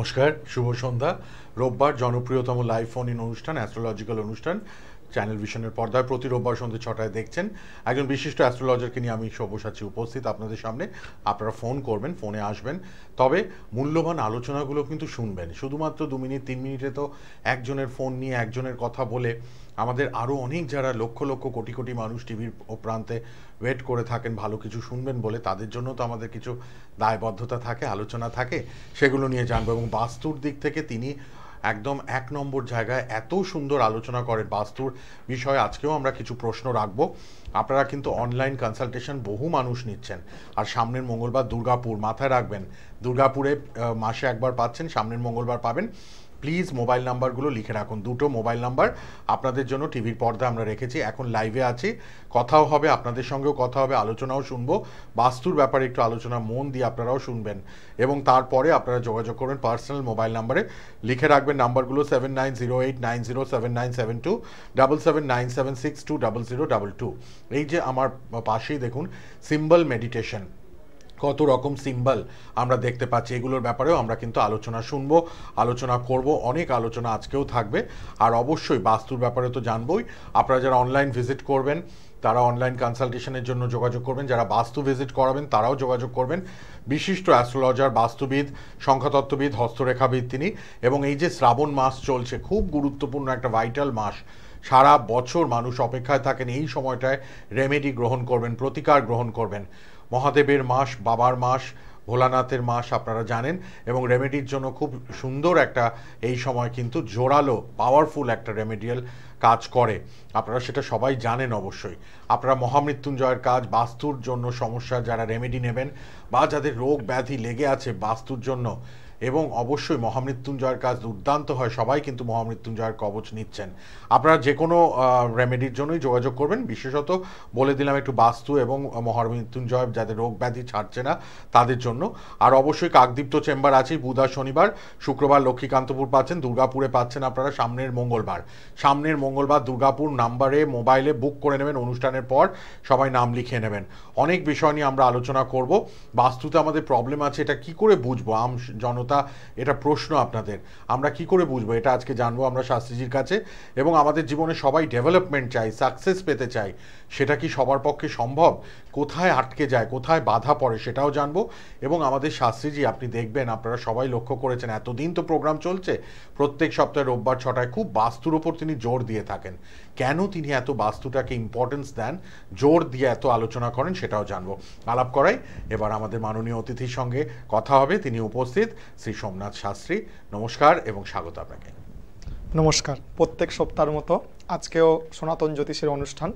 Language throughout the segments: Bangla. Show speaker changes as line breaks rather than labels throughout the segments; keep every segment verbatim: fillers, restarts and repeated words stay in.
নমস্কার, শুভ সন্ধ্যা। রোববার জনপ্রিয়তম লাইভ ফোন ইন অনুষ্ঠান অ্যাস্ট্রোলজিক্যাল অনুষ্ঠান চ্যানেল ভিশনের পর্দায় প্রতি রোববার সন্ধ্যে ছটায় দেখছেন। একজন বিশিষ্ট অ্যাস্ট্রোলজারকে নিয়ে আমি সব্যসাচী উপস্থিত আপনাদের সামনে। আপনারা ফোন করবেন, ফোনে আসবেন, তবে মূল্যবান আলোচনাগুলো কিন্তু শুনবেন। শুধুমাত্র দু মিনিট তিন মিনিটে তো একজনের ফোন নিয়ে একজনের কথা বলে আমাদের আরও অনেক যারা লক্ষ লক্ষ কোটি কোটি মানুষ টিভির প্রান্তে ওয়েট করে থাকেন ভালো কিছু শুনবেন বলে, তাদের জন্য তো আমাদের কিছু দায়বদ্ধতা থাকে, আলোচনা থাকে, সেগুলো নিয়ে জানবো। এবং বাস্তুর দিক থেকে তিনি একদম এক নম্বর জায়গায় এত সুন্দর আলোচনা করেন বাস্তুর বিষয়ে। আজকেও আমরা কিছু প্রশ্ন রাখবো। আপনারা কিন্তু অনলাইন কনসালটেশন বহু মানুষ নিচ্ছেন, আর সামনের মঙ্গলবার দুর্গাপুর, মাথায় রাখবেন দুর্গাপুরে মাসে একবার পাচ্ছেন, সামনের মঙ্গলবার পাবেন। প্লিজ মোবাইল নাম্বারগুলো লিখে রাখুন, দুটো মোবাইল নাম্বার আপনাদের জন্য টিভির পর্দা আমরা রেখেছি। এখন লাইভে আছি, কথাও হবে, আপনাদের সঙ্গেও কথা হবে, আলোচনাও শুনবো। বাস্তুর ব্যাপারে একটু আলোচনা মন দিয়ে আপনারাও শুনবেন, এবং তারপরে আপনারা যোগাযোগ করবেন পার্সোনাল মোবাইল নাম্বারে। লিখে রাখবেন নাম্বারগুলো seven nine zero eight nine zero seven nine seven two, double seven nine seven six two double zero double two. এই যে আমার পাশেই দেখুন সিম্বল মেডিটেশন, কত রকম সিম্বল আমরা দেখতে পাচ্ছি, এগুলোর ব্যাপারেও আমরা কিন্তু আলোচনা শুনবো, আলোচনা করব। অনেক আলোচনা আজকেও থাকবে, আর অবশ্যই বাস্তুর ব্যাপারে তো জানবই। আপনারা যারা অনলাইন ভিজিট করবেন তারা অনলাইন কনসালটেশনের জন্য যোগাযোগ করবেন, যারা বাস্তু ভিজিট করাবেন তারাও যোগাযোগ করবেন। বিশিষ্ট অ্যাস্ট্রোলজার, বাস্তুবিদ, সংখ্যাতত্ত্ববিদ, হস্তরেখাবিদ তিনি। এবং এই যে শ্রাবণ মাস চলছে, খুব গুরুত্বপূর্ণ একটা ভাইটাল মাস। সারা বছর মানুষ অপেক্ষায় থাকেন এই সময়টায় রেমেডি গ্রহণ করবেন, প্রতিকার গ্রহণ করবেন। মহাদেবের মাস, বাবার মাস, ভোলানাথের মাস আপনারা জানেন, এবং রেমেডির জন্য খুব সুন্দর একটা এই সময় কিন্তু জোরালো পাওয়ারফুল একটা রেমেডিয়াল কাজ করে, আপনারা সেটা সবাই জানেন অবশ্যই। আপনারা মহামৃত্যুঞ্জয়ের কাজ, বাস্তুর জন্য সমস্যার যারা রেমেডি নেবেন, বা যাদের রোগ ব্যাধি লেগে আছে বাস্তুর জন্য, এবং অবশ্যই মহামৃত্যুঞ্জয়ের কাজ দুর্দান্ত হয়, সবাই কিন্তু মহামৃত্যুঞ্জয়ের কবচ নিচ্ছেন। আপনারা যে কোনো রেমেডির জন্যই যোগাযোগ করবেন। বিশেষত বলে দিলাম একটু বাস্তু এবং মহামৃত্যুঞ্জয় যাদের রোগ ব্যাধি ছাড়ছে না তাদের জন্য। আর অবশ্যই কাকদীপ্ত চেম্বার আছেই, বুধ আর শনিবার, শুক্রবার লক্ষ্মীকান্তপুর পাচ্ছেন, দুর্গাপুরে পাচ্ছেন আপনারা সামনের মঙ্গলবার। সামনের মঙ্গলবার দুর্গাপুর নাম্বারে মোবাইলে বুক করে নেবেন, অনুষ্ঠানের পর সবাই নাম লিখে নেবেন। অনেক বিষয় নিয়ে আমরা আলোচনা করব। বাস্তুতে আমাদের প্রবলেম আছে, এটা কি করে বুঝবো? আম জনতা এটা প্রশ্ন আপনাদের, আমরা কি করে বুঝবো এটা আজকে জানবো আমরা শাস্ত্রীজির কাছে। এবং আমাদের জীবনে সবাই ডেভেলপমেন্ট চাই, সাকসেস পেতে চাই, সেটা কি সবার পক্ষে সম্ভব? কোথায় আটকে যায়, কোথায় বাধা পড়ে, সেটাও জানবো। এবং আমাদের শাস্ত্রীজি, আপনি দেখবেন, আপনারা সবাই লক্ষ্য করেছেন, এতদিন তো প্রোগ্রাম চলছে, প্রত্যেক সপ্তাহে রোববার ছটায় খুব বাস্তুর ওপর তিনি জোর দিয়ে থাকেন। কেন তিনি এত বাস্তুটাকে ইম্পর্টেন্স দেন, জোর দিয়ে এত আলোচনা করেন, সেটাও জানবো। আলাপ করাই এবার আমাদের মাননীয় অতিথির সঙ্গে কথা হবে। তিনি উপস্থিত শ্রী সোমনাথ শাস্ত্রী। নমস্কার এবং স্বাগত আপনাকে।
নমস্কার। প্রত্যেক সপ্তাহের মতো আজকেও সনাতন জ্যোতিষের অনুষ্ঠান।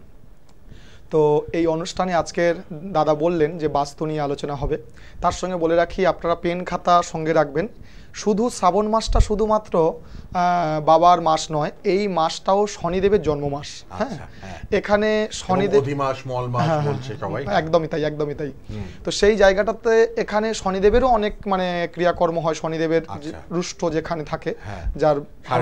তো এই অনুষ্ঠানে আজকের দাদা বললেন যে বাস্তু নিয়ে আলোচনা হবে। তার সঙ্গে বলে রাখি, আপনারা পেন খাতা সঙ্গে রাখবেন। শুধু শ্রাবণ মাসটা শুধুমাত্র বাবার মাস নয়, এই মাসটাও শনিদেবের জন্ম মাস। হ্যাঁ, এখানে শনিদেব একদমই তাই, একদমই তাই। তো সেই জায়গাটাতে এখানে শনিদেবেরও অনেক মানে ক্রিয়াকর্ম হয়। শনিদেবের রুষ্ট যেখানে থাকে, যার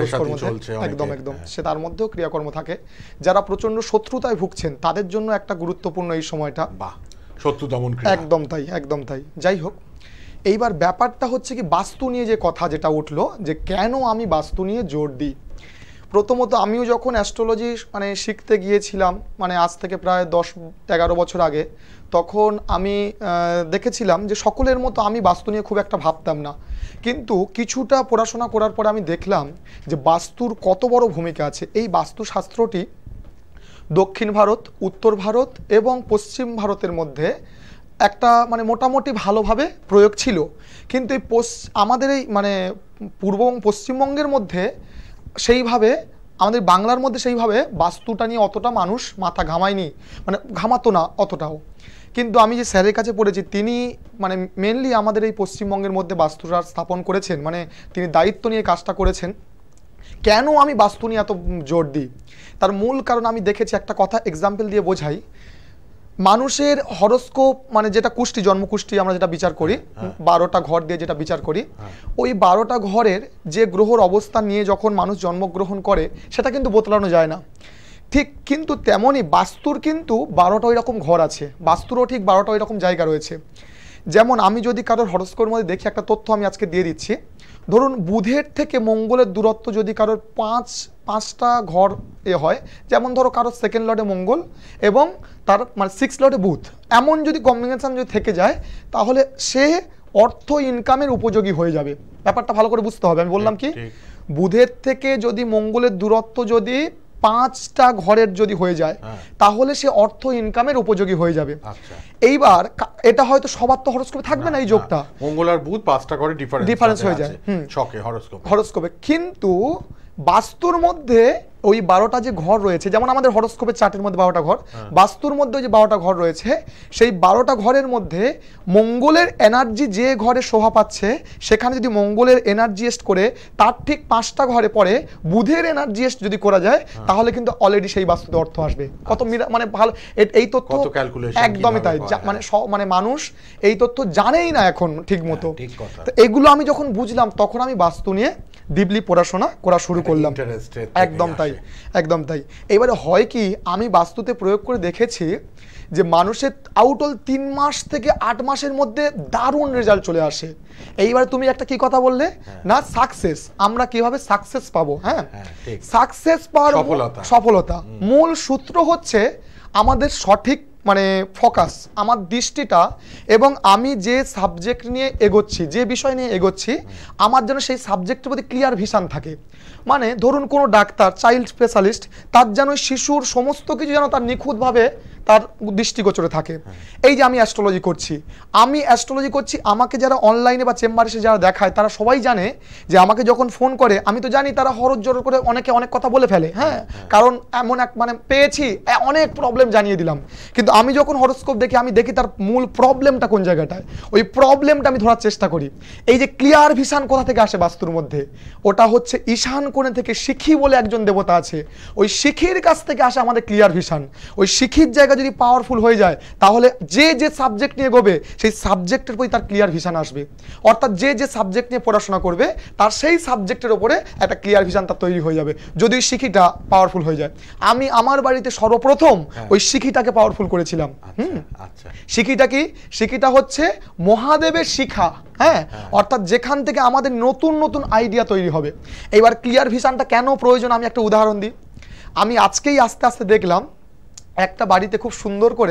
একদম একদম সে তার মধ্যেও ক্রিয়াকর্ম থাকে। যারা প্রচন্ড শত্রুতায় ভুগছেন তাদের জন্য একটা গুরুত্বপূর্ণ এই সময়টা।
শত্রু দমন,
একদম তাই, একদম তাই। যাই হোক, এইবার ব্যাপারটা হচ্ছে কি, বাস্তু নিয়ে যে কথা যেটা উঠলো, যে কেন আমি বাস্তু নিয়ে জোর দিই। প্রথমত আমিও যখন অ্যাস্ট্রোলজি মানে শিখতে গিয়েছিলাম, মানে আজ থেকে প্রায় দশ এগারো বছর আগে, তখন আমি দেখেছিলাম যে সকলের মতো আমি বাস্তু নিয়ে খুব একটা ভাবতাম না। কিন্তু কিছুটা পড়াশোনা করার পরে আমি দেখলাম যে বাস্তুর কত বড় ভূমিকা আছে। এই বাস্তুশাস্ত্রটি দক্ষিণ ভারত, উত্তর ভারত এবং পশ্চিম ভারতের মধ্যে একটা মানে মোটামুটি ভালোভাবে প্রয়োগ ছিল। কিন্তু এই আমাদের এই মানে পূর্ব এবং পশ্চিমবঙ্গের মধ্যে সেইভাবে, আমাদের বাংলার মধ্যে সেইভাবে বাস্তুটা নিয়ে অতটা মানুষ মাথা ঘামায়নি, মানে ঘামাতো না অতটাও। কিন্তু আমি যে স্যারের কাছে পড়েছি, তিনি মানে মেনলি আমাদের এই পশ্চিমবঙ্গের মধ্যে বাস্তুটা স্থাপন করেছেন, মানে তিনি দায়িত্ব নিয়ে কাজটা করেছেন। কেন আমি বাস্তু নিয়ে এত জোর দিই, তার মূল কারণ আমি দেখেছি। একটা কথা এক্সাম্পল দিয়ে বোঝাই। মানুষের হরোস্কোপ মানে যেটা কুষ্টি, জন্মকুষ্টি আমরা যেটা বিচার করি, বারোটা ঘর দিয়ে যেটা বিচার করি, ওই বারোটা ঘরের যে গ্রহর অবস্থান নিয়ে যখন মানুষ জন্মগ্রহণ করে সেটা কিন্তু বদলানো যায় না। ঠিক কিন্তু তেমনই বাস্তুর কিন্তু বারোটা ওই রকম ঘর আছে, বাস্তুরও ঠিক বারোটা ওই রকম জায়গা রয়েছে। যেমন আমি যদি কারোর হরোস্কোপের মধ্যে দেখি, একটা তথ্য আমি আজকে দিয়ে দিচ্ছি। ধরুন বুধের থেকে মঙ্গলের দূরত্ব যদি কারোর পাঁচ পাঁচটা ঘর এ হয়, যেমন ধরো কারোর সেকেন্ড লর্ডে মঙ্গল এবং তার মানে সিক্স লর্ডে বুধ, এমন যদি কম্বিনেশন যদি থেকে যায় তাহলে সে অর্থ ইনকামের উপযোগী হয়ে যাবে। ব্যাপারটা ভালো করে বুঝতে হবে। আমি বললাম কি, বুধের থেকে যদি মঙ্গলের দূরত্ব যদি পাঁচটা ঘরের যদি হয়ে যায় তাহলে সে অর্থ ইনকামের উপযোগী হয়ে যাবে। এইবার এটা হয়তো সবার তো হরোস্কোপে থাকবে না এই যোগটা,
মঙ্গল আর বুধ পাঁচটা ঘরে ডিফারেন্স
ডিফারেন্স হয়ে যায়
ছকে হরোস্কোপে
হরোস্কোপে কিন্তু বাস্তুর মধ্যে ওই বারোটা যে ঘর রয়েছে, যেমন আমাদের হরোস্কোপের চার্টের মধ্যে বারোটা ঘর, বাস্তুর মধ্যে যে বারোটা ঘর রয়েছে সেই বারোটা ঘরের মধ্যে মঙ্গলের এনার্জি যে ঘরে শোভা পাচ্ছে সেখানে যদি মঙ্গলের এনার্জি এস্ট করে তার ঠিক পাঁচটা ঘরে পরে বুধের এনার্জি এস্ট যদি করা যায় তাহলে কিন্তু অলরেডি সেই বাস্তুতে অর্থ আসবে। কত মানে ভালো এই তথ্য, একদমই তাই। মানে মানে মানুষ এই তথ্য জানেই না এখন ঠিক মতো। তো এগুলো আমি যখন বুঝলাম তখন আমি বাস্তু নিয়ে ডিপলি পড়াশোনা করা শুরু করলাম। একদম তাই, একদম তাই। এবারে হয় কি, আমি বাস্তুতে প্রয়োগ করে দেখেছি যে মানুষের আউটল তিন মাস থেকে আট মাসের মধ্যে দারুণ রেজাল্ট চলে আসে। এইবার তুমি একটা কি কথা বললে না, সাকসেস, আমরা কিভাবে সাকসেস পাবো? হ্যাঁ, সাকসেস পাওয়ার সফলতা মূল সূত্র হচ্ছে আমাদের সঠিক মানে ফোকাস, আমার দৃষ্টিটা, এবং আমি যে সাবজেক্ট নিয়ে এগোচ্ছি, যে বিষয় নিয়ে এগোচ্ছি, আমার যেন সেই সাবজেক্টের প্রতি ক্লিয়ার ভিশন থাকে। মানে ধরুন কোনো ডাক্তার, চাইল্ড স্পেশালিস্ট, তার যেন শিশুর সমস্ত কিছু যেন তার নিখুঁতভাবে তার দৃষ্টিগোচরে থাকে। এই যে আমি অ্যাস্ট্রোলজি করছি, আমি অ্যাস্ট্রোলজি করছি, আমাকে যারা অনলাইনে বা চেম্বারে এসে যারা দেখায় তারা সবাই জানে যে আমাকে যখন ফোন করে আমি তো জানি তারা হরজ জোর করে অনেকে অনেক কথা বলে ফেলে। হ্যাঁ, কারণ এমন এক মানে পেয়েছি অনেক প্রবলেম জানিয়ে দিলাম, কিন্তু আমি যখন হরোস্কোপ দেখি আমি দেখি তার মূল প্রবলেমটা কোন জায়গাটায়, ওই প্রবলেমটা আমি ধরার চেষ্টা করি। এই যে ক্লিয়ার ভিশন কোথা থেকে আসে বাস্তুর মধ্যে, ওটা হচ্ছে ঈশান কোণে থেকে শিখি বলে একজন দেবতা আছে, ওই শিখির কাছ থেকে আসে আমাদের ক্লিয়ার ভিশন। ওই শিখির জায়গা যদি পাওয়ারফুল হয়ে যায় তাহলে যে যে সাবজেক্ট নিয়ে এগোবে সেই সাবজেক্টের প্রতি তার ক্লিয়ার ভিশন আসবে। অর্থাৎ যে যে সাবজেক্ট নিয়ে পড়াশোনা করবে তার সেই সাবজেক্টের উপরে একটা ক্লিয়ার ভিশন তার তৈরি হয়ে যাবে যদি শিখিটা পাওয়ারফুল হয়ে যায়। আমি আমার বাড়িতে সর্বপ্রথম ওই শিখিটাকে পাওয়ারফুল করেছিলাম। হুম, শিখিটা কি? শিখিটা হচ্ছে মহাদেবের শিখা। হ্যাঁ, অর্থাৎ যেখান থেকে আমাদের নতুন নতুন আইডিয়া তৈরি হবে। এবার ক্লিয়ার ভিশনটা কেন প্রয়োজন আমি একটা উদাহরণ দিই। আমি আজকেই আস্তে আস্তে দেখলাম একটা বাড়িতে খুব সুন্দর করে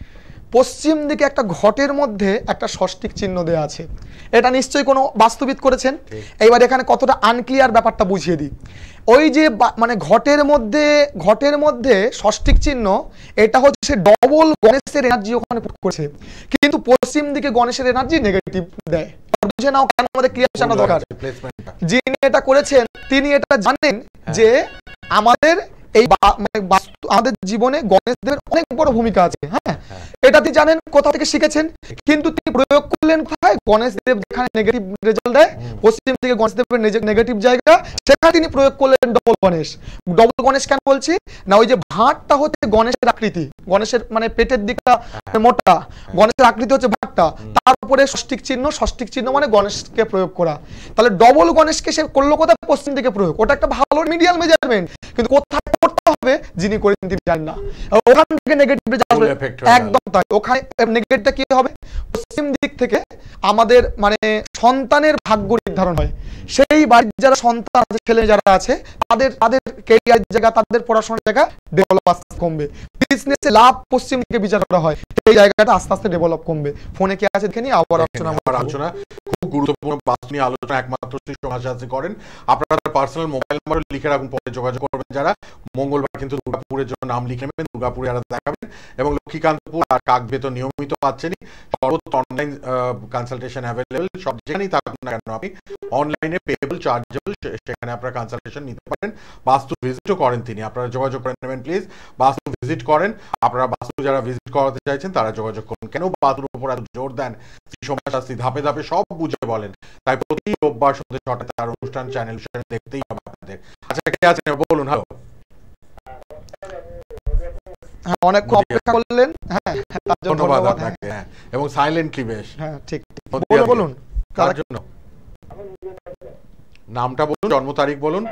পশ্চিম দিকে একটা ঘটের মধ্যে একটা ষষ্ঠিক চিহ্ন দেওয়া আছে। এটা নিশ্চয়ই কোনো বাস্তুবিদ করেছেন। এইবার এখানে কতটা আনক্লিয়ার ব্যাপারটা বুঝিয়ে দিই। ওই যে মানে ঘটের মধ্যে ঘটের মধ্যে ষষ্ঠিক চিহ্ন, এটা হচ্ছে ডবল গণেশের এনার্জি ওখানে পুট করেছে, কিন্তু পশ্চিম দিকে গণেশের এনার্জি নেগেটিভ দেয়। বুঝে নাও কেন আমাদের ক্লিয়ার ভিশনটা দরকার। যিনি এটা করেছেন তিনি এটা জানেন যে আমাদের এই মানে আমাদের জীবনে গণেশ দেবের অনেক বড় ভূমিকা আছে। হ্যাঁ, এটা তিনি জানেন, কোথা থেকে শিখেছেন, কিন্তু তিনি প্রয়োগ করলেন কোথায়? গণেশ দেব যেখানে নেগেটিভ রেজাল্ট দেয়, পশ্চিম দিকে গণেশ দেবের নেগেটিভ জায়গা, সেখানে তিনি প্রয়োগ করলেন ডবল গণেশ। ডবল গণেশ কেন বলছি না, ওই যে ভাঁটটা হচ্ছে গণেশের আকৃতি, গণেশের মানে পেটের দিকটা মোটা, গণেশের আকৃতি হচ্ছে ভাঁটটা, তার উপরে ষষ্ঠিক চিহ্ন, ষষ্ঠিক চিহ্ন মানে গণেশকে প্রয়োগ করা। তাহলে ডবল গণেশকে সে করলো কোথায়? পশ্চিম দিকে প্রয়োগ। ওটা একটা ভালো মিডিয়াল মেজারমেন্ট, কিন্তু কোথায় করতে হবে যিনি করেন তিনি জানেন না। ওখান থেকে নেগেটিভ রেজাল্ট হবে। একদম তাই, ওখানে নেগেটিভটা কি হবে? পশ্চিম দিক থেকে আমাদের মানে সন্তানের ভাগ্য নির্ধারণ হয়। সেই বাড়ির যারা সন্তান আছে, ছেলে যারা আছে, তাদের তাদের ক্যারিয়ার জায়গা, তাদের পড়াশোনার জায়গা ডেভেলপ আস্তে কমবে। বিজনেসে লাভ পশ্চিম দিকে বিচার করা হয়, সেই জায়গাটা আস্তে আস্তে ডেভেলপ কমবে। ফোনে কি আছে দেখে নিয়ে আবার আলোচনা আলোচনা
খুব গুরুত্বপূর্ণ বাস্তু নিয়ে আলোচনা একমাত্র শ্রী সমাজশাস্ত্রী করেন। আপনারা তার পার্সোনাল মোবাইল নাম্বার লিখে রাখুন, পরে যোগাযোগ করবেন। যারা মঙ্গলবার কিন্তু দুর্গাপুরের জন্য নাম লিখে নেবেন, দুর্গাপুরে যারা দেখাবেন, এবং লক্ষ্মীকান্তপুর আর কাকবে তো নিয়মিত পাচ্ছেনই, সর্বত্র অনলাইন কনসালটেশন অ্যাভেলেবল। সব যেখানেই থাকুন না কেন আপনি অনলাইনে পেয়েবল, চার্জেবল, সেখানে আপনারা কনসালটেশন নিতে পারেন। বাস্তু ভিজিটও করেন তিনি, আপনারা যোগাযোগ করে নেবেন প্লিজ। বাস্তু ভিজিট করেন, আপনারা বাস্তু যারা ভিজিট করাতে চাইছেন তারা যোগাযোগ করুন। কেন বাস্তুর উপর এত জোর দেন শ্রী সমাজশাস্ত্রী, ধাপে ধাপে সব বুঝে বলেন, তাই প্রতি রোববার সন্ধ্যে ছটায় তার অনুষ্ঠান চ্যানেল দেখতেই হবে আপনাদের। আচ্ছা, কে আছেন বলুন। হ্যালো,
হ্যাঁ, অনেক অপেক্ষা করলেন। হ্যাঁ,
ধন্যবাদ আপনাকে। হ্যাঁ, এবং সাইলেন্টলি বেশ।
হ্যাঁ, ঠিক ঠিক বলুন।
কার জন্য? নামটা বলুন, জন্ম তারিখ বলুন।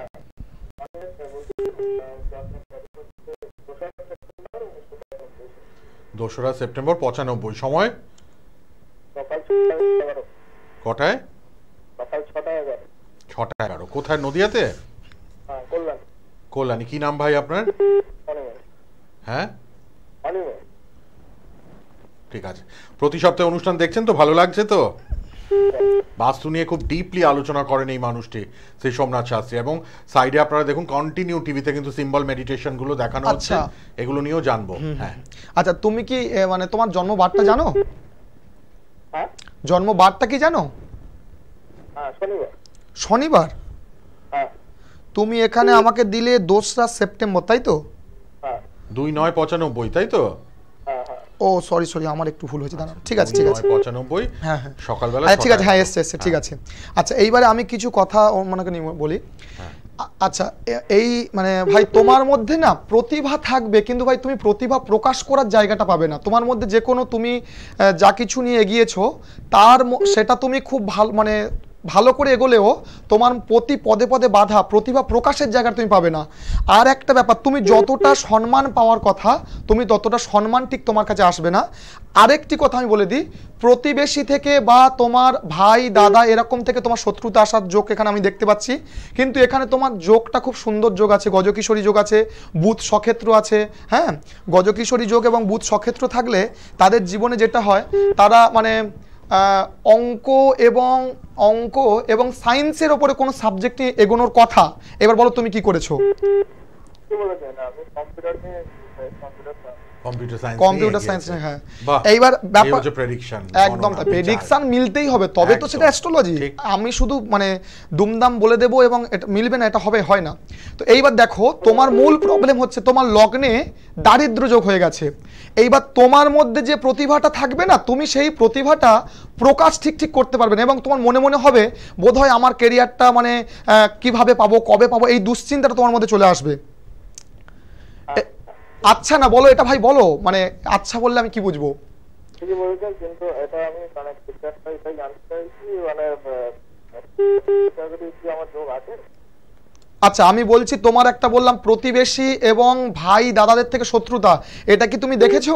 দোসরা সেপ্টেম্বর পঁচানব্বই। সময় কটায়? ছটা এগারো। কোথায়? নদিয়াতে? কল্যাণী। কি নাম ভাই আপনার? হ্যাঁ, ঠিক আছে। প্রতি সপ্তাহে অনুষ্ঠান দেখছেন তো, ভালো লাগছে তো? বাস্তু নিয়ে খুব ডিপলি আলোচনা করেন এই মানুষটি, সেই সোমনাথ শাস্ত্রী। এবং সাইডে আপনারা দেখুন কন্টিনিউ টিভিতে কিন্তু সিম্বল মেডিটেশন গুলো দেখানো হচ্ছে, এগুলো নিয়েও জানবো। হ্যাঁ,
আচ্ছা তুমি কি মানে তোমার জন্ম বারটা জানো? জন্ম বারটা কি জানো?
শনিবার।
শনিবার? তুমি এখানে আমাকে দিলে দোসরা সেপ্টেম্বর, তাই তো?
দুই নয় পঁচানব্বই, তাই তো?
ও সরি সরি, আমার একটু ভুল হয়েছে, দাঁড়াও। ঠিক আছে ঠিক আছে,
পঁচানব্বই।
হ্যাঁ হ্যাঁ,
সকালবেলা।
আচ্ছা ঠিক আছে, হ্যাঁ এসছে এসছে, ঠিক আছে। আচ্ছা এইবারে আমি কিছু কথা মনে করি বলি। আচ্ছা এই মানে ভাই তোমার মধ্যে না প্রতিভা থাকবে, কিন্তু ভাই তুমি প্রতিভা প্রকাশ করার জায়গাটা পাবে না। তোমার মধ্যে যে কোনো তুমি যা কিছু নিয়ে এগিয়েছো তার সেটা তুমি খুব ভালো মানে ভালো করে এগোলেও তোমার প্রতি পদে পদে বাধা, প্রতিভা প্রকাশের জায়গা তুমি পাবে না। আর একটা ব্যাপার, তুমি যতটা সম্মান পাওয়ার কথা তুমি ততটা সম্মান ঠিক তোমার কাছে আসবে না। আরেকটি কথা আমি বলে দিই, প্রতিবেশী থেকে বা তোমার ভাই দাদা এরকম থেকে তোমার শত্রুতা আসার যোগ এখানে আমি দেখতে পাচ্ছি। কিন্তু এখানে তোমার যোগটা খুব সুন্দর যোগ আছে, গজকিশোরী যোগ আছে, বুধ সক্ষেত্র আছে। হ্যাঁ, গজকিশোরী যোগ এবং বুধ সক্ষেত্র থাকলে তাদের জীবনে যেটা হয়, তারা মানে অঙ্ক এবং অঙ্ক এবং সায়েন্সের ওপরে কোনো সাবজেক্ট নিয়ে এগোনোর কথা। এবার বলো তুমি কি করেছো? Computer science. হ্যাঁ, এইবার ব্যাপার একদম প্রেডিকশন মিলতেই হবে, তবে তো সেটা অ্যাস্ট্রোলজি। আমি শুধু মানে দুমদাম বলে দেবো এবং এটা মিলবে না, এটা হবে হয় না। তো এইবার দেখো, তোমার মূল প্রবলেম হচ্ছে তোমার লগ্নে দারিদ্র যোগ হয়ে গেছে। এইবার তোমার মধ্যে যে প্রতিভাটা থাকবে না, তুমি সেই প্রতিভাটা প্রকাশ ঠিক ঠিক করতে পারবে না, এবং তোমার মনে মনে হবে বোধহয় আমার ক্যারিয়ারটা মানে কিভাবে পাবো, কবে পাবো, এই দুশ্চিন্তাটা তোমার মধ্যে চলে আসবে। আচ্ছা না বলো এটা ভাই, বলো মানে আচ্ছা বললে আমি কি বুঝবো?
ঠিকই বলেছেন, কিন্তু এটা আমি মানে ঠিকঠাকটা এটাই জানতে চাইছি, মানে কি আমার যোগ আছে?
আচ্ছা আমি বলছি, তোমার একটা বললাম প্রতিবেশী এবং ভাই দাদাদের থেকে শত্রুতা, এটা কি তুমি দেখেছো?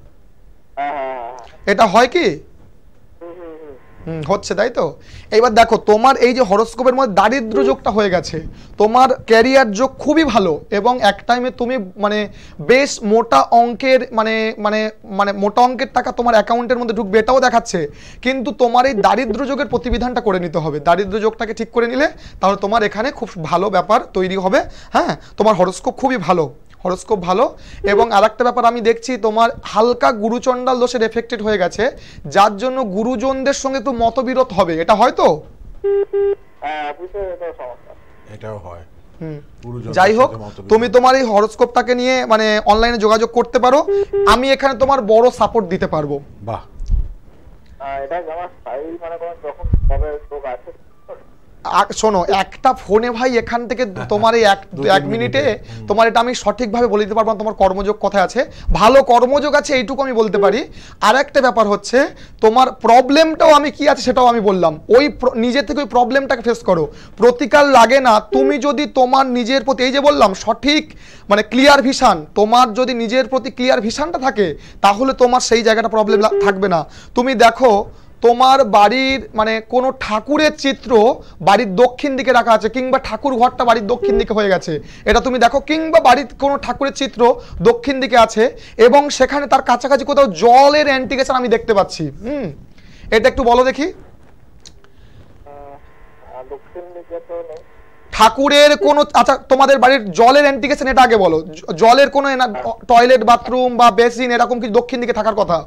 এটা হয় কি? হুম, হচ্ছে তাই তো। এইবার দেখো, তোমার এই যে হরোস্কোপের মধ্যে দারিদ্র যোগটা হয়ে গেছে, তোমার ক্যারিয়ার যোগ খুবই ভালো, এবং এক টাইমে তুমি মানে বেশ মোটা অঙ্কের মানে মানে মানে মোটা অঙ্কের টাকা তোমার অ্যাকাউন্টের মধ্যে ঢুকবে, এটাও দেখাচ্ছে। কিন্তু তোমার এই দারিদ্র যোগের প্রতিবিধানটা করে নিতে হবে। দারিদ্র যোগটাকে ঠিক করে নিলে তাহলে তোমার এখানে খুব ভালো ব্যাপার তৈরি হবে। হ্যাঁ, তোমার হরোস্কোপ খুবই ভালো, হরোস্কোপ ভালো। এবং আরেকটা ব্যাপার আমি দেখছি, তোমার হালকা গুরুচণ্ডাল দোষের এফেক্টেড হয়ে গেছে, যার জন্য গুরুজনদের সঙ্গে একটু মতবিরোধ হবে। এটা হয় তো?
এটাও হয়।
যাই হোক, তুমি তোমার এই হরোস্কোপটাকে নিয়ে মানে অনলাইনে যোগাযোগ করতে পারো, আমি এখানে তোমার বড় সাপোর্ট দিতে পারবো।
বাহ,
এটা আমার ফাইল মানে যখন কবে যোগ আছে
শোনো, একটা ফোনে ভাই এখান থেকে তোমার এই এক এক মিনিটে তোমার এটা আমি সঠিকভাবে বলে দিতে পারবো না তোমার কর্মযোগ কোথায় আছে। ভালো কর্মযোগ আছে এইটুকু আমি বলতে পারি। আর একটা ব্যাপার হচ্ছে, তোমার প্রবলেমটাও আমি কি আছে সেটাও আমি বললাম। ওই নিজে থেকে ওই প্রবলেমটাকে ফেস করো, প্রতিকার লাগে না। তুমি যদি তোমার নিজের প্রতি এই যে বললাম সঠিক মানে ক্লিয়ার ভিশন, তোমার যদি নিজের প্রতি ক্লিয়ার ভিশনটা থাকে তাহলে তোমার সেই জায়গাটা প্রবলেম থাকবে না। তুমি দেখো, তোমার বাড়ির মানে কোনো ঠাকুরের চিত্র বাড়ির দক্ষিণ দিকে রাখা আছে, কিংবা ঠাকুর ঘরটা বাড়ির দক্ষিণ দিকে হয়ে গেছে, এটা তুমি দেখো। কিংবা বাড়ির কোনো ঠাকুরের চিত্র দক্ষিণ দিকে আছে এবং সেখানে তার কাছাকাছি কোথাও জলের অ্যান্টিকেশন আমি দেখতে পাচ্ছি। হুম, এটা একটু বলো দেখি। ঠাকুরের কোনো আচ্ছা তোমাদের বাড়ির জলের অ্যান্টিকেশন এটা আগে বলো। জলের কোনো টয়লেট বাথরুম বা বেসিন এরকম কিছু দক্ষিণ দিকে থাকার কথা?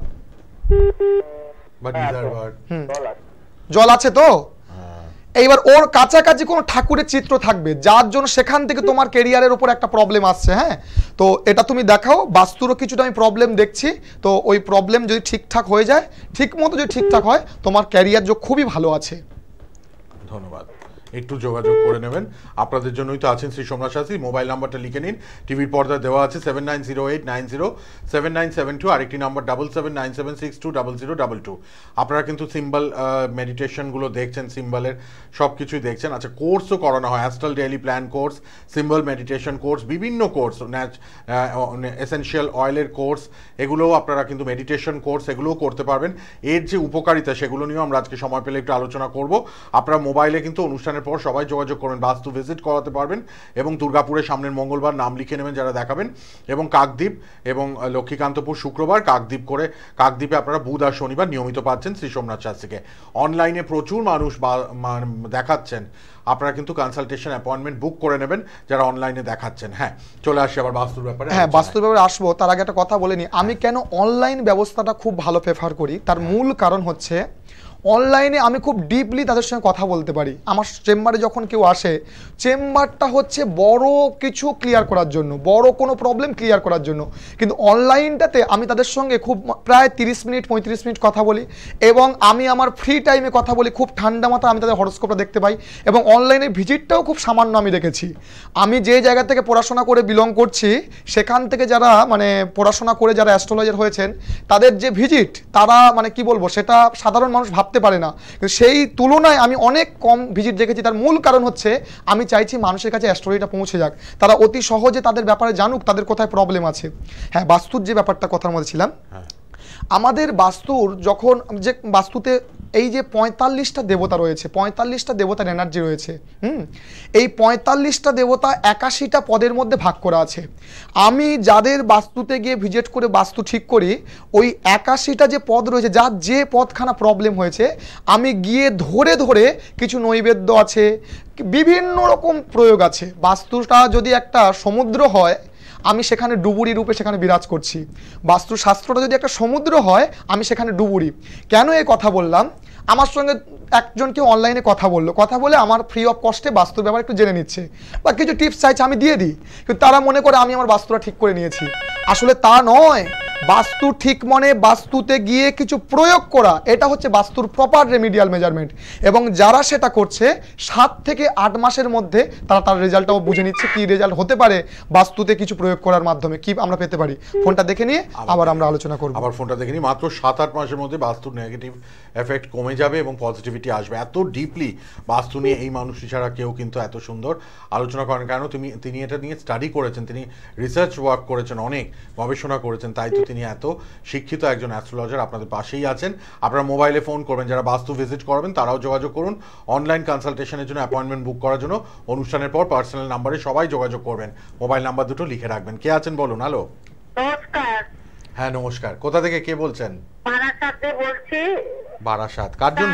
জল আছে তো? এইবার ওর কাছাকাছি কোনো ঠাকুরের চিত্র থাকবে, যার জন্য সেখান থেকে তোমার ক্যারিয়ারের উপর একটা প্রবলেম আসছে। হ্যাঁ, তো এটা তুমি দেখাও। বাস্তুরও কিছুটা আমি প্রবলেম দেখছি, তো ওই প্রবলেম যদি ঠিকঠাক হয়ে যায়, ঠিক মতো যদি ঠিকঠাক হয়, তোমার ক্যারিয়ার যোগ খুবই ভালো আছে।
ধন্যবাদ। একটু যোগাযোগ করে নেবেন। আপনাদের জন্যই তো আছেন শ্রী সোমনাথ শাস্ত্রী। মোবাইল নাম্বারটা লিখে নিন, টিভির পর্দায় দেওয়া আছে seven nine zero eight nine zero seven nine seven two, আরেকটি number double seven nine seven six two double zero double two. আপনারা কিন্তু সিম্বল মেডিটেশনগুলো দেখছেন, সিম্বলের সব কিছুই দেখছেন। আচ্ছা, কোর্সও করানো হয়, astral daily plan course, symbol meditation course, বিভিন্ন কোর্স, ন্যাচ এসেনশিয়াল অয়েলের কোর্স, এগুলোও আপনারা কিন্তু মেডিটেশন কোর্স এগুলোও করতে পারবেন। এর যে উপকারিতা সেগুলো নিয়েও আমরা আজকে সময় পেলে একটু আলোচনা করব। আপনারা মোবাইলে কিন্তু অনুষ্ঠানের অনুষ্ঠানের পর সবাই যোগাযোগ করবেন, বাস্তু ভিজিট করাতে পারবেন এবং দুর্গাপুরের সামনের মঙ্গলবার নাম লিখে নেবেন যারা দেখাবেন, এবং কাকদ্বীপ এবং লক্ষ্মীকান্তপুর শুক্রবার, কাকদ্বীপ করে কাকদ্বীপে আপনারা বুধ আর শনিবার নিয়মিত পাচ্ছেন শ্রী সোমনাথ শাস্ত্রীকে। অনলাইনে প্রচুর মানুষ দেখাচ্ছেন, আপনারা কিন্তু কনসালটেশন অ্যাপয়েন্টমেন্ট বুক করে নেবেন যারা অনলাইনে দেখাচ্ছেন। হ্যাঁ, চলে আসি আবার বাস্তুর ব্যাপারে।
হ্যাঁ, বাস্তুর ব্যাপারে আসবো, তার আগে একটা কথা বলে নিই। আমি কেন অনলাইন ব্যবস্থাটা খুব ভালো প্রেফার করি, তার মূল কারণ হচ্ছে অনলাইনে আমি খুব ডিপলি তাদের সঙ্গে কথা বলতে পারি। আমার চেম্বারে যখন কেউ আসে, চেম্বারটা হচ্ছে বড় কিছু ক্লিয়ার করার জন্য, বড় কোনো প্রবলেম ক্লিয়ার করার জন্য, কিন্তু অনলাইনটাতে আমি তাদের সঙ্গে খুব প্রায় তিরিশ মিনিট পঁয়ত্রিশ মিনিট কথা বলি, এবং আমি আমার ফ্রি টাইমে কথা বলি, খুব ঠান্ডা মাথায় আমি তাদের হরোস্কোপটা দেখতে পাই, এবং অনলাইনের ভিজিটটাও খুব সামান্য আমি রেখেছি। আমি যে জায়গা থেকে পড়াশোনা করে বিলং করছি, সেখান থেকে যারা মানে পড়াশোনা করে যারা অ্যাস্ট্রোলজার হয়েছেন, তাদের যে ভিজিট, তারা মানে কি বলবো, সেটা সাধারণ মানুষ ভাবতে পারে না, কিন্তু সেই তুলনায় আমি অনেক কম ভিজিট দেখেছি। তার মূল কারণ হচ্ছে আমি চাইছি মানুষের কাছে অ্যাস্ট্রোলজিটা পৌঁছে যাক, তারা অতি সহজে তাদের ব্যাপারে জানুক, তাদের কোথায় প্রবলেম আছে। হ্যাঁ, বাস্তুর যে ব্যাপারটা কথার মধ্যে ছিলাম, আমাদের বাস্তুর যখন যে বাস্তুতে এই যে পঁয়তাল্লিশটা দেবতা রয়েছে, পঁয়তাল্লিশটা দেবতার এনার্জি রয়েছে, হুম এই পঁয়তাল্লিশটা দেবতা একাশিটা পদের মধ্যে ভাগ করা আছে। আমি যাদের বাস্তুতে গিয়ে ভিজিট করে বাস্তু ঠিক করি, ওই একাশিটা যে পদ রয়েছে, যার যে পদখানা প্রবলেম হয়েছে, আমি গিয়ে ধরে ধরে কিছু নৈবেদ্য আছে, বিভিন্ন রকম প্রয়োগ আছে। বাস্তুটা যদি একটা সমুদ্র হয়, আমি সেখানে ডুবুরি রূপে সেখানে বিরাজ করছি। বাস্তুশাস্ত্রটা যদি একটা সমুদ্র হয়, আমি সেখানে ডুবুরি। কেন এই কথা বললাম? আমার সঙ্গে একজন কেউ অনলাইনে কথা বললো, কথা বলে আমার ফ্রি অফ কস্টে বাস্তুর ব্যাপারে একটু জেনে নিচ্ছে বা কিছু টিপস চাইছে, আমি দিয়ে দিই, কিন্তু তারা মনে করে আমি আমার বাস্তুটা ঠিক করে নিয়েছি। আসলে তা নয়। বাস্তু ঠিক মনে বাস্তুতে গিয়ে কিছু প্রয়োগ করা, এটা হচ্ছে বাস্তুর প্রপার রেমিডিয়াল মেজারমেন্ট, এবং যারা সেটা করছে সাত থেকে আট মাসের মধ্যে তারা তার রেজাল্টটাও বুঝে নিচ্ছে কি রেজাল্ট হতে পারে বাস্তুতে কিছু প্রয়োগ করার মাধ্যমে, কি আমরা পেতে পারি। ফোনটা দেখে নিয়ে আবার আমরা আলোচনা করব।
আবার ফোনটা দেখে নিই। মাত্র সাত আট মাসের মধ্যে বাস্তুর নেগেটিভ এফেক্ট কমে যাবে এবং পজিটিভিটি আসবে। এত ডিপলি বাস্তু নিয়ে এই মানুষটি ছাড়া কেউ কিন্তু এত সুন্দর আলোচনা করেন, কেন তুমি তিনি এটা নিয়ে স্টাডি করেছেন, তিনি রিসার্চ ওয়ার্ক করেছেন, অনেক গবেষণা করেছেন, তাই তো তিনি এত শিক্ষিত একজন অ্যাস্ট্রোলজার। আপনাদের পাশেই আছেন, আপনারা মোবাইলে ফোন করবেন, যারা বাস্তু ভিজিট করবেন তারাও যোগাযোগ করুন। অনলাইন কনসালটেশনের জন্য অ্যাপয়েন্টমেন্ট বুক করার জন্য অনুষ্ঠানের পর পার্সোনাল নাম্বারে সবাই যোগাযোগ করবেন। মোবাইল নাম্বার দুটো লিখে রাখবেন। কে আছেন বলুন। হ্যালো,
নমস্কার।
হ্যাঁ নমস্কার, কোথা থেকে কে বলছেন?
বারাসাতে বলছি।
বারাসাত, কার জন্য?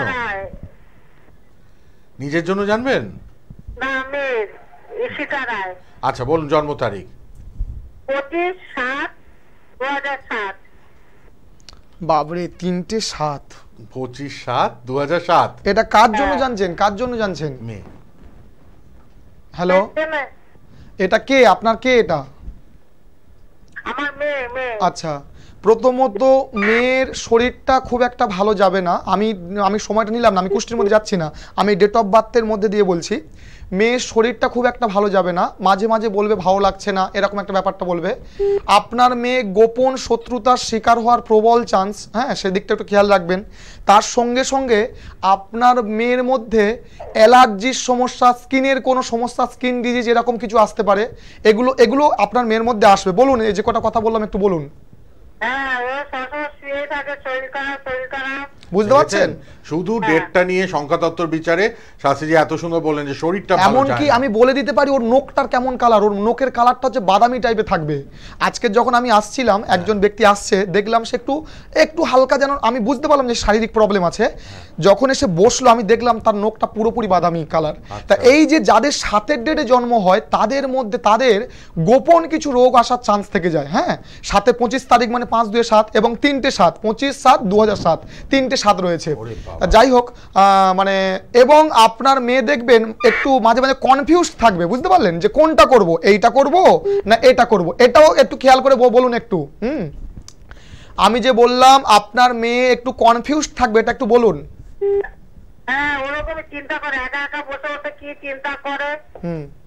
নিজের জন্য জানবেন?
না, মেয়ের, ঈশিতা রায়।
আচ্ছা বলুন, জন্ম তারিখ?
পঁচিশ সাত দু হাজার সাত।
বাবরে, তিনটে সাত।
পঁচিশ সাত দু হাজার সাত।
এটা কার জন্য জানছেন? কার জন্য জানছেন?
মেয়ে।
হ্যালো, এটা কে? আপনার কে এটা?
আমার মেয়ে। মেয়ে।
আচ্ছা, প্রথমত মেয়ের শরীরটা খুব একটা ভালো যাবে না। আমি আমি সময়টা নিলাম না, আমি কুষ্টির মধ্যে যাচ্ছি না, আমি ডেট অফ বার্থের মধ্যে দিয়ে বলছি। মেয়ের শরীরটা খুব একটা ভালো যাবে না, মাঝে মাঝে বলবে ভালো লাগছে না, এরকম একটা ব্যাপারটা বলবে। আপনার মেয়ে গোপন শত্রুতার শিকার হওয়ার প্রবল চান্স, হ্যাঁ সেদিকটা একটু খেয়াল রাখবেন। তার সঙ্গে সঙ্গে আপনার মেয়ের মধ্যে অ্যালার্জির সমস্যা, স্কিনের কোনো সমস্যা, স্কিন ডিজিজ এরকম কিছু আসতে পারে। এগুলো এগুলো আপনার মেয়ের মধ্যে আসবে। বলুন, এই যে কটা কথা বললাম একটু বলুন।
হ্যাঁ, ও সবসময় শুয়ে থাকে, শরীর খারাপ, শরীর খারাপ।
বুঝতে পারছেন?
শুধু ডেটটা নিয়ে সংখ্যাতত্ত্বর বিচারে শাস্ত্রীজি এত সুন্দর বললেন যে শরীরটা ভালো যায়।
এমনকি আমি বলে দিতে পারি ওর নোকটার কেমন কালার, ওর নোকের কালারটা হচ্ছে বাদামি টাইপের থাকবে। আজকে যখন আমি আসছিলাম, একজন ব্যক্তি আসছে, দেখলাম সে একটু একটু হালকা, যেন আমি বুঝতে পারলাম যে শারীরিক প্রবলেম আছে। যখন এসে বসলো, আমি দেখলাম তার নোকটা পুরোপুরি বাদামি কালার। তা এই যে যাদের সাতের ডেটে জন্ম হয়, তাদের মধ্যে তাদের গোপন কিছু রোগ আসার চান্স থেকে যায়। হ্যাঁ, সাথে পঁচিশ তারিখ মানে পাঁচ দুয়ে সাত এবং তিনটে সাত, পঁচিশ সাত দু হাজার সাত, তিনটে সাত রয়েছে। যাই হোক, মানে এবং আপনার মেয়ে দেখবেন একটু মাঝে মাঝে কনফিউজ থাকবে, বুঝতে পারলেন, যে কোনটা করব, এইটা করব না এটা করব। এটাও একটু খেয়াল করে বলুন একটু। হুম আমি যে বললাম আপনার মেয়ে একটু কনফিউজ থাকবে, এটা একটু বলুন।
হ্যাঁ, ওরকম চিন্তা করে, একা একা বসে বসে কি চিন্তা করে।
হুম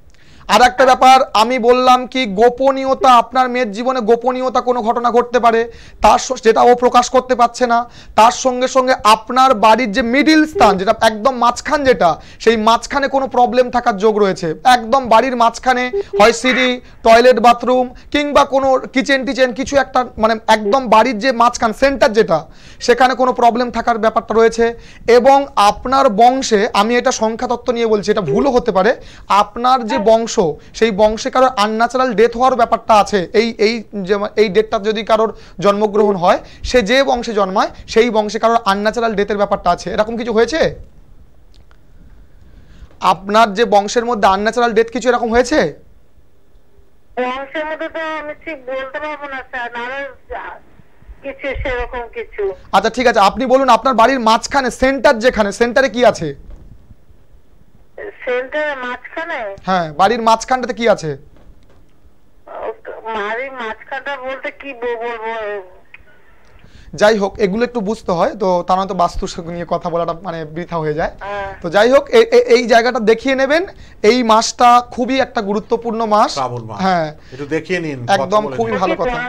আর একটা ব্যাপার আমি বললাম কি গোপনীয়তা, আপনার মেয়ের জীবনে গোপনীয়তা কোনো ঘটনা ঘটতে পারে, তার যেটা ও প্রকাশ করতে পারছে না। তার সঙ্গে সঙ্গে আপনার বাড়ির যে মিডিল স্থান, যেটা একদম মাঝখান, যেটা সেই মাঝখানে কোনো প্রবলেম থাকার যোগ রয়েছে। একদম বাড়ির মাঝখানে হয় সিঁড়ি, টয়লেট, বাথরুম কিংবা কোনো কিচেন টিচেন কিছু একটা, মানে একদম বাড়ির যে মাঝখান সেন্টার যেটা, সেখানে কোনো প্রবলেম থাকার ব্যাপারটা রয়েছে। এবং আপনার বংশে, আমি এটা সংখ্যা তত্ত্ব নিয়ে বলছি, এটা ভুলও হতে পারে, আপনার যে বংশ সেই বংশে কারোর আনন্যাচারাল ডেথ হওয়ার ব্যাপারটা আছে। এই এই এই ডেটটা যদি কারোর জন্মগ্রহণ হয়, সে যে বংশে জন্মায় সেই বংশে কারোর আনন্যাচারাল ডেথের ব্যাপারটা আছে। এরকম কিছু হয়েছে আপনার যে বংশের মধ্যে আনন্যাচারাল ডেথ কিছু এরকম হয়েছে?
বংশের মধ্যে তো আমি ঠিক বলতে পারবো না স্যার, না কিছু সেরকম কিছু।
আচ্ছা ঠিক আছে, আপনি বলুন আপনার বাড়ির মাঝখানে সেন্টার, যেখানে সেন্টারে কি আছে?
সেন্টারের মাঝখানে?
হ্যাঁ, বাড়ির মাঝখানটাতে কি আছে?
বাড়ির মাঝখানটা বলতে কি বলবো,
যাই হোক এগুলো একটু বুঝতে হয়, তো তা নয়তো বাস্তু নিয়ে কথা বলাটা মানে বৃথা হয়ে যায়। তো যাই হোক এই জায়গাটা দেখিয়ে নেবেন। এই মাসটা খুবই একটা গুরুত্বপূর্ণ মাস। হ্যাঁ
একটু দেখিয়ে নিন,
একদম খুবই ভালো কথা।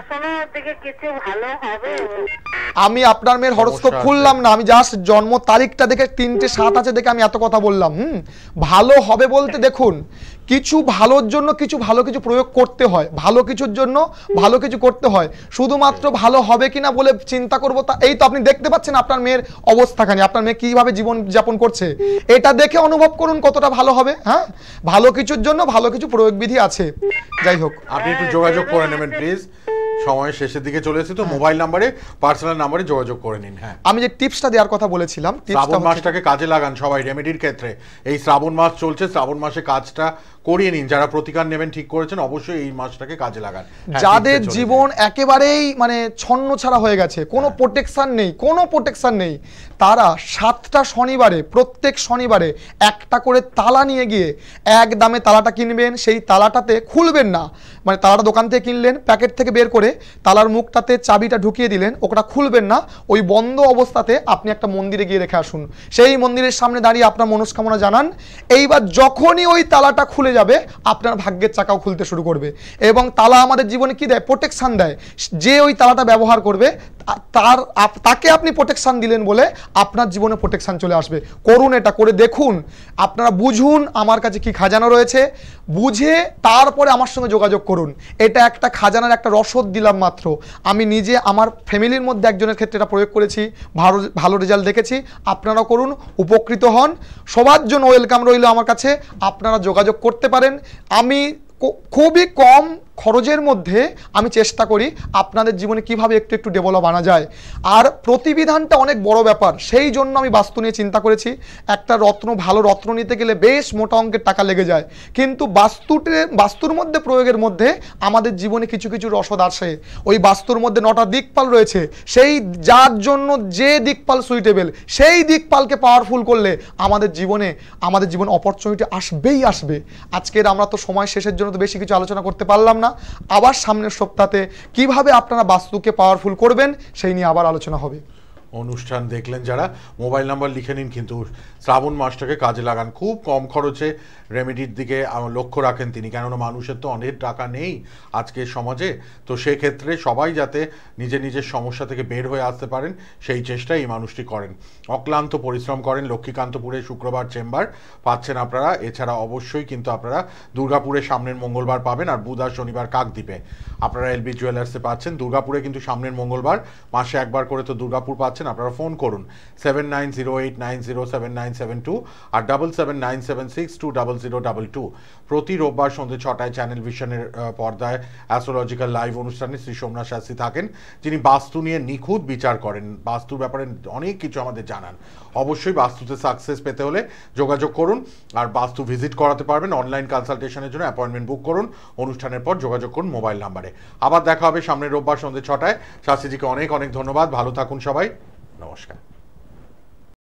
আমি আপনার মেয়ের হরস্কোপ খুললাম না, আমি জাস্ট জন্ম তারিখটা দেখে তিনটে সাত আছে দেখে আমি এত কথা বললাম। হুম, ভালো হবে বলতে দেখুন, কিছু ভালোর জন্য কিছু ভালো কিছু প্রয়োগ করতে হয়, ভালো কিছুর জন্য ভালো কিছু করতে হয়। শুধুমাত্র ভালো হবে কিনা বলে চিন্তা করবো তা, এই তো আপনি দেখতে পাচ্ছেন আপনার মেয়ের অবস্থাখানি, আপনার মেয়ে কিভাবে জীবন যাপন করছে, এটা দেখে অনুভব করুন কতটা ভালো হবে। হ্যাঁ, ভালো কিছুর জন্য ভালো কিছু প্রয়োগ বিধি আছে। যাই হোক
আপনি একটু যোগাযোগ করে নেবেন প্লিজ, সময় শেষের দিকে চলে এসেছে তো মোবাইল নাম্বারে, পার্সোনাল নাম্বারে যোগাযোগ করে নিন। হ্যাঁ,
আমি যে টিপসটা দেওয়ার কথা বলেছিলাম,
শ্রাবণ মাসটাকে কাজে লাগান সবাই রেমেডির ক্ষেত্রে। এই শ্রাবণ মাস চলছে, শ্রাবণ মাসে কাজটা করিয়ে নিন। যারা প্রতিকার নেবেন ঠিক করেছেন, অবশ্যই এই মাসটাকে কাজে লাগান।
যাদের জীবন একেবারেই মানে ছন্ন ছাড়া হয়ে গেছে, কোনো প্রোটেকশন নেই, কোনো প্রোটেকশন নেই, তারা সাতটা শনিবারে, প্রত্যেক শনিবারে একটা করে তালা নিয়ে গিয়ে এক দামে তালাটা কিনবেন। সেই তালাটাতে খুলবেন না, মানে তালাটা দোকান থেকে কিনলেন, প্যাকেট থেকে বের করে তালার মুখটাতে চাবিটা ঢুকিয়ে দিলেন, ওটা খুলবেন না, ওই বন্ধ অবস্থাতে আপনি একটা মন্দিরে গিয়ে রেখে আসুন। সেই মন্দিরের সামনে দাঁড়িয়ে আপনার মনস্কামনা জানান। এইবার যখনই ওই তালাটা খুলে যাবে, আপনার ভাগ্যের চাকাও খুলতে শুরু করবে। এবং তালা আমাদের জীবনে কি দেয়? প্রোটেকশন দেয়। যে ওই তালাটা ব্যবহার করবে তার তাকে আপনি প্রোটেকশন দিলেন বলে আপনার জীবনে প্রোটেকশন চলে আসবে। করুন, এটা করে দেখুন, আপনারা বুঝুন আমার কাছে কি খাজানা রয়েছে, বুঝে তারপরে আমার সঙ্গে যোগাযোগ করুন। এটা একটা খাজানার একটা রসদ দিলাম মাত্র। আমি নিজে আমার ফ্যামিলির মধ্যে একজনের ক্ষেত্রে এটা প্রয়োগ করেছি, ভালো ভালো রেজাল্ট দেখেছি। আপনারাও করুন, উপকৃত হন। সবার জন্য ওয়েলকাম রইল আমার কাছে, আপনারা যোগাযোগ করতে পারেন। আমি খুবই কম খরচের মধ্যে আমি চেষ্টা করি আপনাদের জীবনে কিভাবে একটু একটু ডেভেলপ আনা যায়। আর প্রতিবিধানটা অনেক বড় ব্যাপার, সেই জন্য আমি বাস্তু নিয়ে চিন্তা করেছি। একটা রত্ন, ভালো রত্ন নিতে গেলে বেশ মোটা অঙ্কের টাকা লেগে যায়, কিন্তু বাস্তুতে বাস্তুর মধ্যে প্রয়োগের মধ্যে আমাদের জীবনে কিছু কিছু রসদ আসে। ওই বাস্তুর মধ্যে নটা দিকপাল রয়েছে, সেই যার জন্য যে দিকপাল সুইটেবল, সেই দিকপালকে পাওয়ারফুল করলে আমাদের জীবনে আমাদের জীবন অপরচুনিটি আসবেই আসবে। আজকের আমরা তো সময় শেষের জন্য তো বেশি কিছু আলোচনা করতে পারলাম না। আবার সামনের সপ্তাহে কিভাবে আপনারা বাস্তুকে পাওয়ারফুল করবেন সেই নিয়ে আবার আলোচনা হবে।
অনুষ্ঠান দেখলেন যারা, মোবাইল নাম্বার লিখে নিন, কিন্তু শ্রাবণ মাসটাকে কাজে লাগান। খুব কম খরচে রেমেডির দিকে লক্ষ্য রাখেন তিনি, কেননা মানুষের তো অনেক টাকা নেই আজকের সমাজে। তো সেক্ষেত্রে সবাই যাতে নিজের নিজের সমস্যা থেকে বের হয়ে আসতে পারেন সেই চেষ্টা এই মানুষটি করেন। অক্লান্ত পরিশ্রম করেন। লক্ষ্মীকান্তপুরে শুক্রবার চেম্বার পাচ্ছেন আপনারা। এছাড়া অবশ্যই কিন্তু আপনারা দুর্গাপুরে সামনের মঙ্গলবার পাবেন, আর বুধ আর শনিবার কাকদ্বীপে আপনারা এলবি জুয়েলার্সে পাচ্ছেন। দুর্গাপুরে কিন্তু সামনের মঙ্গলবার, মাসে একবার করে তো দুর্গাপুর পাচ্ছেন। আপনারা ফোন করুন seven nine zero eight nine zero seven nine seven two আর double seven nine seven six two double zero double two. প্রতি রোববার সন্ধ্যে ছটায় চ্যানেল ভিশনের পর্দায় অ্যাস্ট্রোলজিক্যাল লাইভ অনুষ্ঠানে শ্রী সোমনাথ শাস্ত্রী থাকেন, যিনি বাস্তু নিয়ে নিখুঁত বিচার করেন। বাস্তুর ব্যাপারে অনেক কিছু আমাদের জানান। অবশ্যই বাস্তুতে সাকসেস পেতে হলে যোগাযোগ করুন, আর বাস্তু ভিজিট করাতে পারবেন। অনলাইন কনসালটেশনের জন্য অ্যাপয়েন্টমেন্ট বুক করুন। অনুষ্ঠানের পর যোগাযোগ করুন মোবাইল নাম্বারে। আবার দেখা হবে সামনের রোববার সন্ধ্যে ছটায়। শাস্ত্রীজিকে অনেক অনেক ধন্যবাদ। ভালো থাকুন সবাই, নমস্কার।